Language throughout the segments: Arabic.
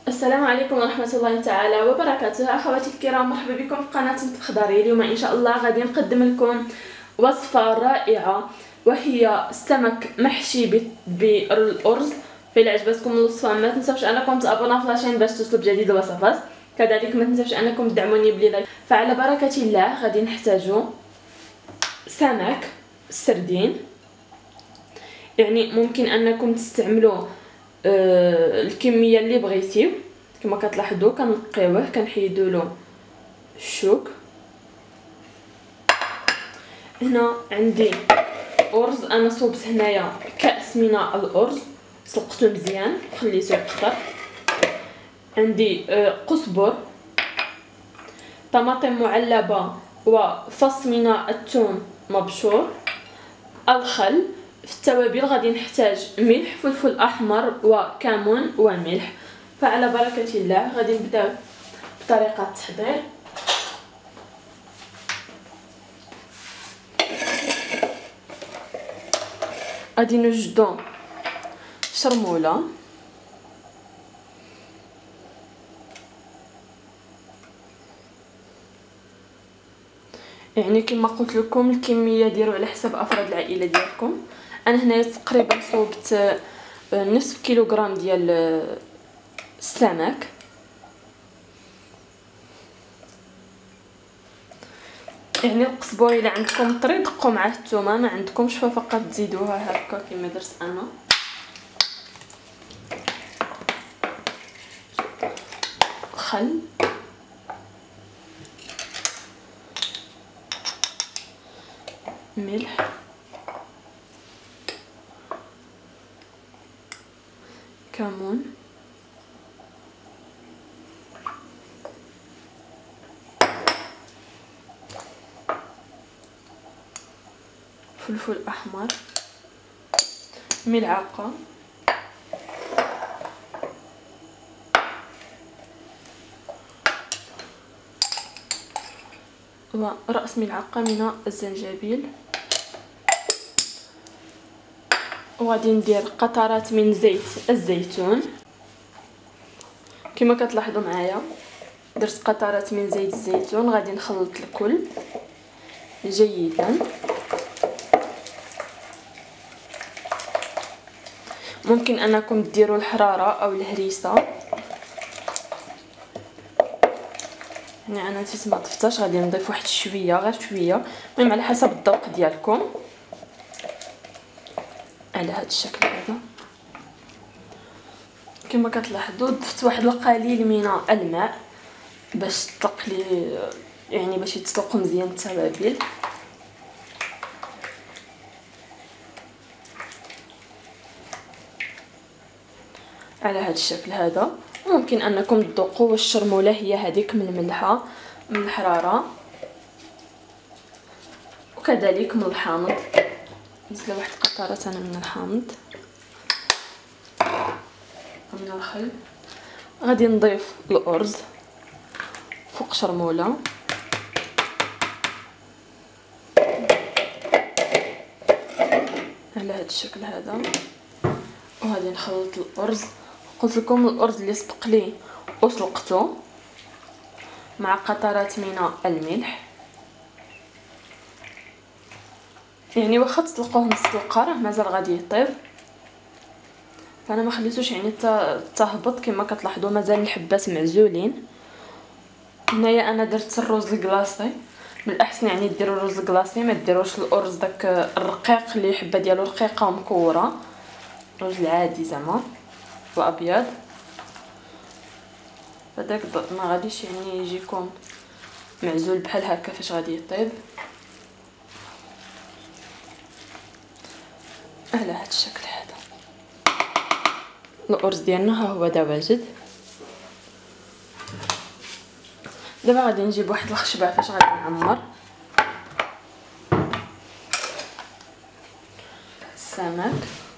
السلام عليكم ورحمة الله تعالى وبركاته. أخواتي الكرام، مرحبا بكم في قناة تخضري. اليوم إن شاء الله غادي نقدم لكم وصفة رائعة، وهي السمك محشي بالأرز. فإلا عجبتكم الوصفة ما تنسوش أنكم تابوناو في لاشين باش توصلوا بجديد الوصفات. كذلك ما تنسوش أنكم تدعموني بلايك. فعلى بركة الله غادي نحتاجو سمك سردين، يعني ممكن أنكم تستعملوا الكميه اللي بغيتيو. كما كتلاحظوا كنقيوه كنحيدوا له الشوك. هنا عندي ارز، انا صوبت هنايا كاس من الارز، سلقته مزيان خليته يقطر. عندي قزبر، طماطم معلبه وفص من الثوم مبشور، الخل. في التوابل غادي نحتاج ملح، فلفل احمر وكمون وملح. فعلى بركه الله غادي نبداو بطريقه التحضير. غادي نوجدو شرموله، يعني كما قلت لكم الكميه ديروا على حسب افراد العائله ديالكم. انا هنايا تقريبا صوبت نصف كيلوغرام ديال السمك. يعني القزبور الا عندكم طري دقوا معاه الثومه، ما عندكمش فقط تزيدوها هكا كما درت انا. خل، ملح، كمون، فلفل احمر، ملعقه، ورأس ملعقه من الزنجبيل. وغادي ندير قطرات من زيت الزيتون. كما كتلاحظوا معايا درت قطرات من زيت الزيتون. غادي نخلط الكل جيدا. ممكن انكم ديروا الحراره او الهريسه، يعني انا نسيت ما طفتاش. غادي نضيف واحد شويه، غير شويه، المهم على حسب الذوق ديالكم. على هذا الشكل هذا كما كتلاحظوا ضفت واحد القليل من الماء باش تطلق لي، يعني باش يتسلقوا مزيان التوابل. على هذا الشكل هذا. ممكن انكم تذوقوا واش الشرموله هي هذيك من الملحه من الحراره، وكذلك من الحامض. نزل واحد قطره انا من الحامض ومن الخل. غادي نضيف الارز فوق شرموله. على هذا الشكل هذا. وغادي نخلط الارز. قلت لكم الارز اللي سبق لي وسلقته مع قطرات من الملح. يعني واخا تسلقوه نص السلقه راه مازال غادي يطيب، فانا ما خليتوش يعني تهبط. كما كتلاحظوا مازال الحبات معزولين. هنايا انا درت الرز الكلاصي. من الاحسن يعني ديروا الرز الكلاصي، ما ديروش الارز داك الرقيق اللي الحبه ديالو رقيقه ومكوره. الرز العادي زعما الابيض، فداك ما غاديش يعني يجيكم معزول بحال هكا فاش غادي يطيب. على هذا الشكل هذا الارز ديالنا ها هو دا واجد. دابا غادي نجيب واحد الخشبه فاش غادي نعمر السمك،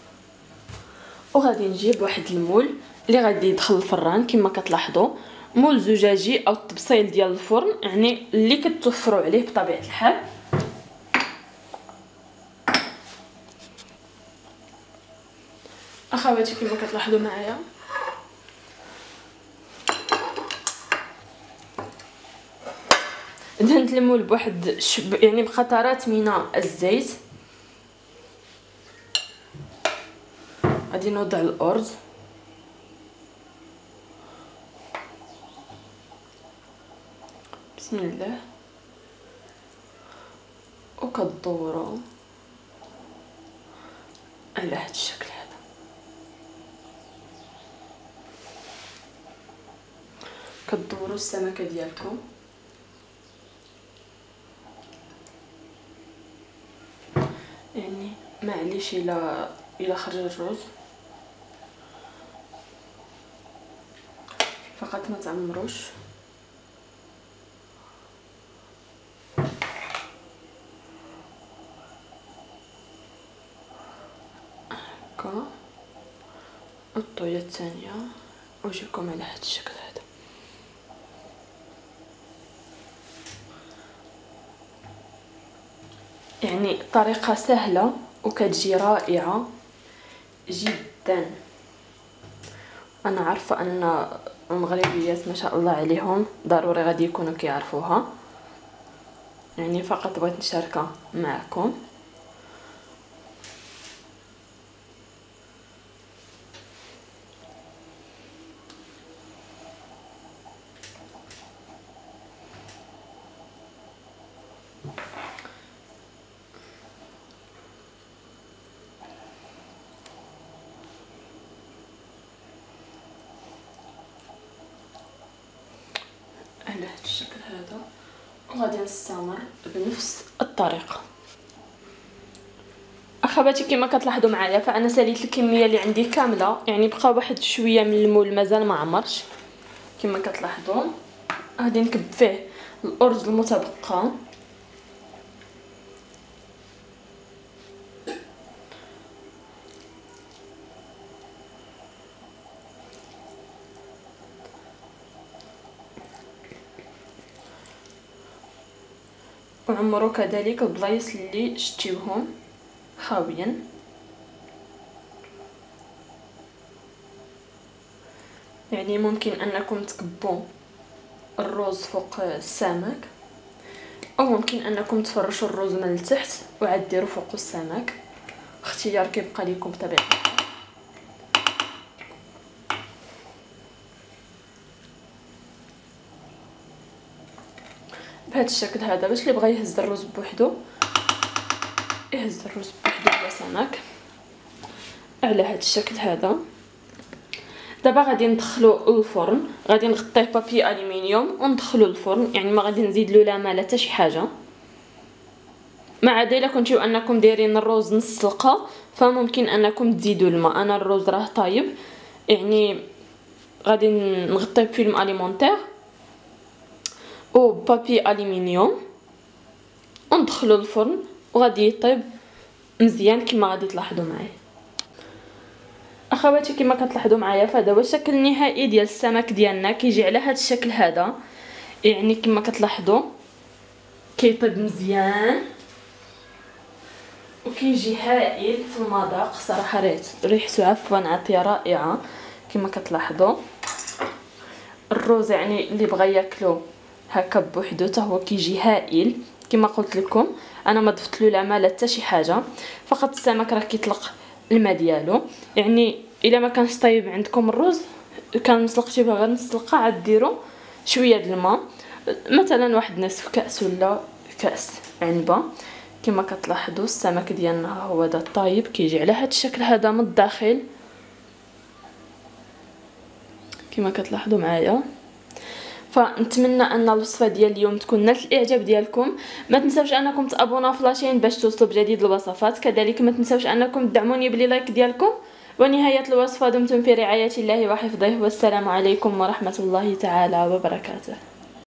وغادي نجيب واحد المول اللي غادي يدخل الفران. كما كتلاحظوا مول زجاجي او الطبسيل ديال الفرن، يعني اللي كتوفروا عليه بطبيعه الحال. اخواتي كما كتلاحظوا معايا دهنت المول بواحد يعني بقطرات من الزيت. غادي نوضع الارز، بسم الله، وكدورو على هذا الشكل هذا. كدوروا السمكه ديالكم، يعني معليش الى خرج الرز، فقط ما تعمروش. هكا الطويه الثانيه وجهكم على هذا الشكل هذا. يعني طريقه سهله وكتجي رائعه جدا. انا عارفه ان المغربيات ما شاء الله عليهم ضروري غادي يكونوا كيعرفوها، يعني فقط بغيت نشاركها معكم. على هذا الشكل هذا، وغادي نستمر بنفس الطريقه. اخواتي كما كتلاحظوا معايا فانا ساليت الكميه اللي عندي كامله، يعني بقى واحد شويه من المول مازال ما عمرش كما كتلاحظوا. غادي نكب فيه الارز المتبقى، وعمروا كذلك البلايص اللي شتيوهم خاويا. يعني ممكن انكم تكبوا الرز فوق السمك، او ممكن انكم تفرشوا الرز من التحت وعاد ديروا فوق السمك، اختيار كيبقى لكم بطبيعه الحال. بهذا الشكل هذا باش اللي بغى يهز الرز بوحدو يهز الرز بوحدو بلا سمك على هذا الشكل هذا. دابا غادي ندخلو الفرن، غادي نغطيه بابي الومنيوم وندخلو الفرن، يعني ما غادي نزيد له لا ما لا حتى شي حاجه. ما عدا الا كنتيو انكم دايرين الرز نص سلقه فممكن انكم تزيدوا الماء. انا الرز راه طايب، يعني غادي نغطيه بفيلم اليمونتير و بابي الومنيوم وندخلو الفرن وغادي يطيب مزيان كما غادي تلاحظوا معايا. اخواتي كما كتلاحظوا معايا فهذا هو الشكل النهائي ديال السمك ديالنا، كيجي على هذا الشكل هذا. يعني كما كتلاحظوا كيطيب مزيان وكيجي هائل في المذاق صراحه. ريحته عفوا عطيه رائعه كما كتلاحظوا. الرز يعني اللي بغى ياكلو هكا بوحدو حتى هو كيجي هائل. كما قلت لكم انا ما ضفت له لا ما لا حتى شي حاجه، فقط السمك راه كيطلق الماء ديالو. يعني الا ما كانش طيب عندكم الرز كان مسلقتيه غير نص سلقه عاد ديروا شويه د الماء، مثلا واحد نصف كاس ولا كاس عنبه. كما كتلاحظوا السمك ديالنا هو هذا الطايب كيجي على هذا الشكل هذا من الداخل كما كتلاحظوا معايا. فنتمنى ان الوصفه ديال اليوم تكون نالت الاعجاب ديالكم. ما تنساوش انكم تابوناو في لاشين باش توصلوا بجديد الوصفات، كذلك ما تنساوش انكم تدعموني بلي لايك ديالكم. ونهايه الوصفه دمتم في رعايه الله وحفظه، والسلام عليكم ورحمه الله تعالى وبركاته.